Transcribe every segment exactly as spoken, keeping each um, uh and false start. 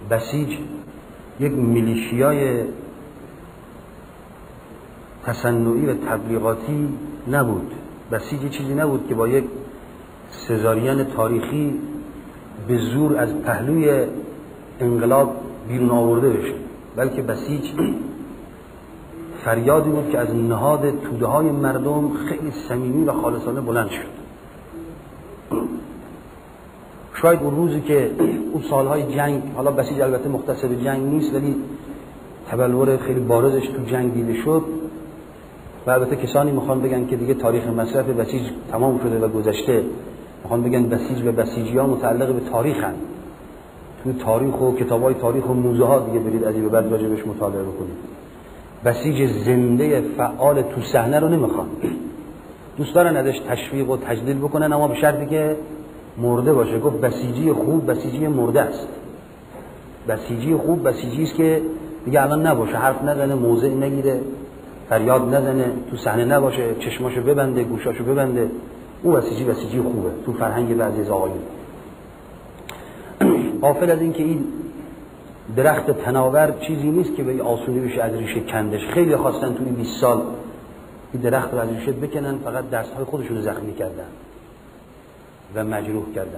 بسیج یک میلیشیای تصنعی و تبلیغاتی نبود. بسیج چیزی نبود که با یک سزارین تاریخی به زور از پهلوی انقلاب بیرون آورده بشه، بلکه بسیج فریادی بود که از نهاد توده های مردم خیلی صمیمی و خالصانه بلند شد. شاید اون روزی که اون سالهای جنگ، حالا بسیج البته مختص به جنگ نیست ولی تبلور خیلی بارزش تو جنگ دیده شد و البته کسانی میخوان بگن که دیگه تاریخ مصرف بسیج تمام شده و گذشته، میخوان بگن بسیج و بسیجی ها متعلق به تاریخ هن. تو تاریخ و کتاب های تاریخ و موزه ها دیگه برید از این به بعد راجبش مطالعه بکنید. بسیج زنده فعال تو صحنه رو نمیخوان، دوست دارن ازش تشویق و تجلیل بکنن، اما به شرطی که مرده باشه. گفت بسیجی خوب بسیجی مرده است. بسیجی خوب بسیجی است که دیگه الان نباشه، حرف نزنه، موضع نگیره، فریاد نزنه، تو صحنه نباشه، چشماشو ببنده، گوشاشو ببنده. او بسیجی بسیجی خوبه تو فرهنگ بعضی از آقایون. غافل از این که این درخت تناور چیزی نیست که به آسونی بشه از ریشه کندش. خیلی خواستن تو این بیست سال این درخت رو از ریشه بکنن، فقط دستهای خودشون رو زخمی کردن و مجروح کردن.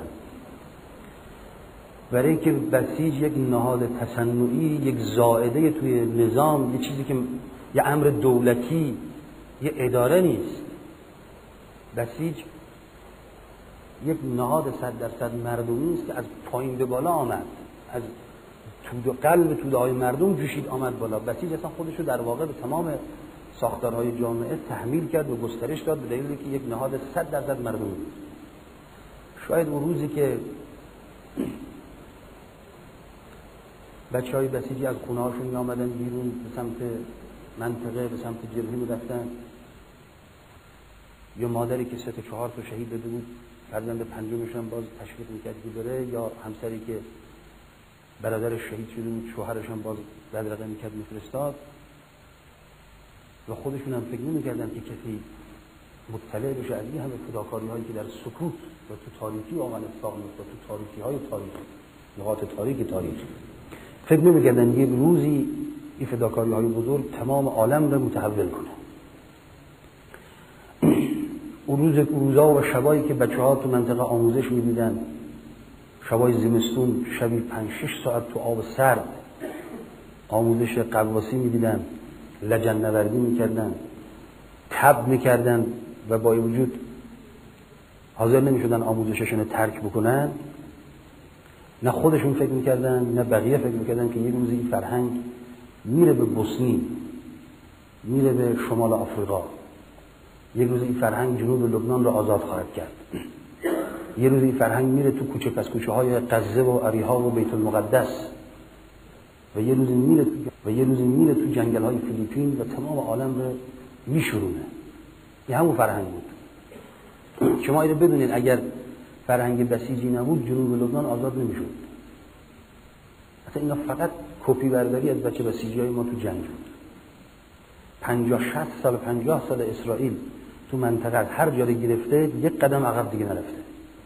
برای اینکه بسیج یک نهاد تصنعی، یک زائده توی نظام، یه چیزی که یه امر دولتی، یه اداره نیست. بسیج یک نهاد صد درصد مردمی است که از پایین به بالا آمد، از توده قلب توده های مردم جوشید آمد بالا. بسیج اصلا خودش رو در واقع به تمام ساختارهای جامعه تحمیل کرد و گسترش داد به دلیلی که یک نهاد صد درصد مردمی بود. شاید اون روزی که بچه های بسیجی از خونه هاشون می آمدن بیرون به سمت منطقه، به سمت جبهه می رفتن، یا مادری که سه تا چهار تا شهید داده بود فرزند پنجمشون باز تشویق میکرد که بره، یا همسری که برادرش شهید شده بود شوهرشون باز بدرقه میکرد میفرستاد، و خودشون هم فکر نمیکردن که کسی مطلع بشه از این همه فداکاری هایی که در سکوت و تو تاریکی واقعا اتفاق میفته، تو تاریکی های تاریخ، نقاط تاریک تاریخ. فکر نمیکردن یک روزی این فداکاری های بزرگ تمام عالم رو متحول کنه. اون روز روزا و شبایی که بچه‌ها تو منطقه آموزش می‌دیدن، شبای زمستون، شبی پنج شش ساعت تو آب سرد آموزش قواسی می‌دیدن، لجن نوردی می‌کردن، تب می‌کردن و با وجود حاضر نمی‌شدن آموزششون رو ترک بکنن. نه خودشون فکر می‌کردن نه بقیه فکر می‌کردن که یک روز این فرهنگ میره به بوسنی، میره به شمال آفریقا، یک روز این فرهنگ جنوب لبنان رو آزاد خواهد کرد، یک روز این فرهنگ میره تو کوچه پس کوچه های غزه و اریحا و بیت المقدس، و یک روز میره و یک روز میره تو جنگل های فیلیپین و تمام عالم رو میشورونه. این همون فرهنگ بود. شما اینو بدونید اگر فرهنگ بسیجی نبود جنوب لبنان آزاد نمیشد. اصلا اینا فقط کپی برداری از بچه بسیجی های ما تو جنگ بود. پنجاه شصت سال پنجاه سال اسرائیل تو منطقه هر جا رو گرفته، یک قدم عقب دیگه نرفته.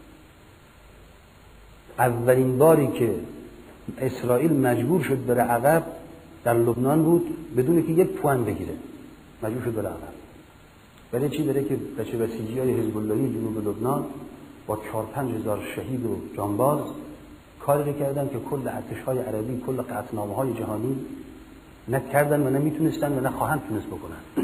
اولین باری که اسرائیل مجبور شد بره عقب در لبنان بود، بدون که یک پوان بگیره مجبور شد بره عقب. برای چی؟ برای که بچه بسیجی های حزب اللهی جنوب لبنان با چهار پنج هزار شهید و جانباز کاری کردن که کل ارتش‌های عربی، کل قطعنامه‌های جهانی نکردن و نمیتونستن و نخواهند تونست بکنن.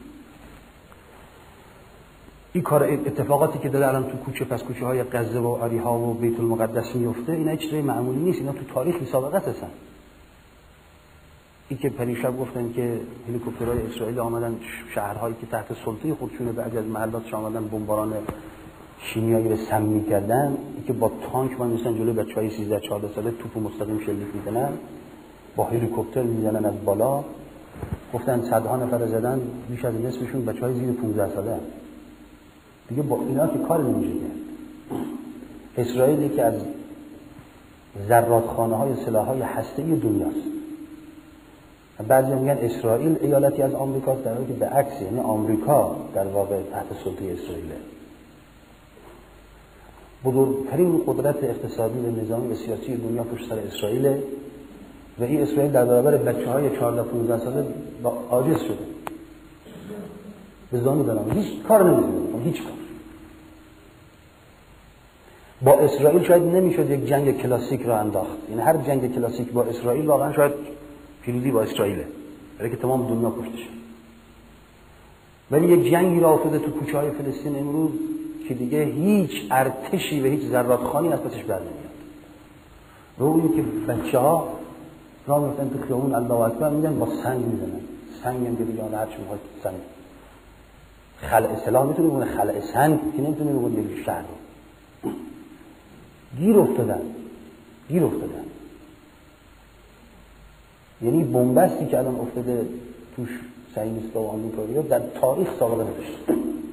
این کار اتفاقاتی که داره الان تو کوچه پس کوچه های غزه و اریحا و بیت المقدس میفته، اینا هیچ چیزی معمولی نیست، اینا تو تاریخ سابقه هستن. این که پریشب گفتن که هلیکوپترهای اسرائیل آمدن شهرهایی که تحت سلطه خودشونه بعضی از محلاتش آمدن بمباران شیمیایی رو سم می‌کردن، این که با تانک وایسن جلوی بچه‌های سیزده چهارده ساله توپ مستقیم شلیک می‌کنن، با هلیکوپتر می‌زنن از بالا. گفتن صدها نفر زدن، بیش از نصفشون بچه‌های زیر پانزده ساله. دیگه با اینا که کار نمیشه کرد. اسرائیلی که از ذراتخانه‌های سلاح‌های هسته‌ای دنیاست. بعضی میگن اسرائیل ایالتی از آمریکاست، در حالی که به عکس، یعنی آمریکا در واقع تحت سلطه اسرائیله. بزرگترین قدرت اقتصادی و نظامی و سیاسی دنیا پشت سر اسرائیل و این اسرائیل در برابر بچه‌های چهارده پانزده ساله با عاجز شده، به زانو دارم هیچ کار نمی‌کنه، هیچ کار. با اسرائیل شاید نمیشد یک جنگ کلاسیک را انداخت، یعنی هر جنگ کلاسیک با اسرائیل واقعا شاید پیروزی با اسرائیله، برای که تمام دنیا کشته شد. ولی یک جنگی را افتاده تو کوچه‌های فلسطین امروز که دیگه هیچ ارتشی و هیچ زرادخانی از پسش بر نمیاد. رو این که بچه‌ها راه میفتن تو خیابون الله اکبر میگن با سنگ میزنن، سنگ هم که دیگه هر چی میخواد سنگ. خلع سلاح میتونه بگونه خلع سنگ که نمیتونه بگونه یک شهر رو. گیر افتادن گیر افتادن یعنی بنبستی که الان افتاده توش صهیونیست‌ها و آمریکایی‌ها در تاریخ سابقه نداشت.